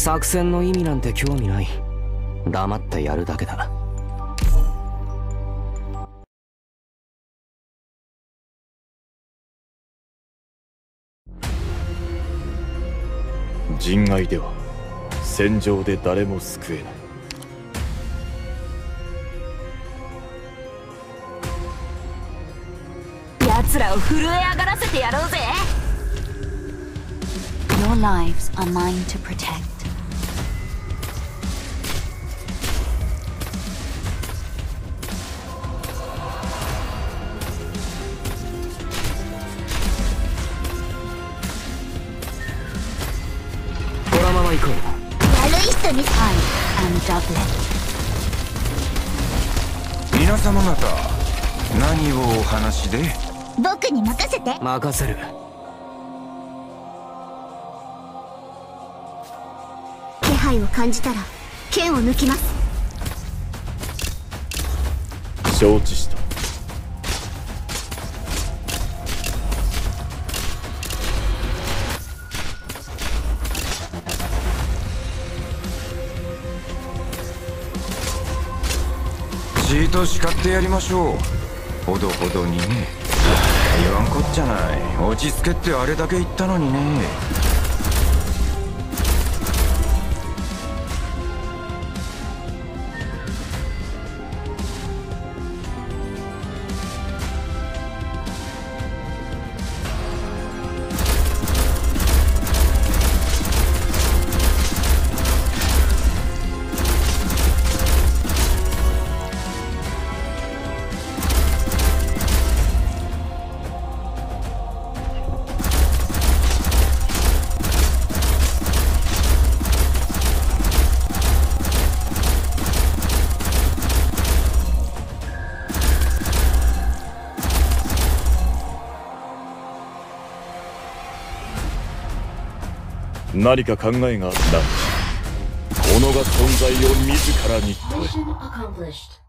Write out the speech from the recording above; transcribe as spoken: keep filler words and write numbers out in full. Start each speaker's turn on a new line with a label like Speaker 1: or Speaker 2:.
Speaker 1: 作戦の意味なんて興味ない。黙ってやるだけだ。
Speaker 2: 人外では戦場で誰も救えない。
Speaker 3: 奴らを震え上がらせてやろうぜ。
Speaker 4: Your lives are mine to protect. I am Doublet.
Speaker 5: 皆様方、何をお話で？
Speaker 3: 僕に任せて。
Speaker 1: 任せる。
Speaker 3: 気配を感じたら剣を抜きます。
Speaker 2: 承知した。
Speaker 5: ちーと叱ってやりましょう。ほどほどにね。言わんこっちゃない。落ち着けってあれだけ言ったのにね。
Speaker 2: 何か考えがあった。己が存在を自らに問え。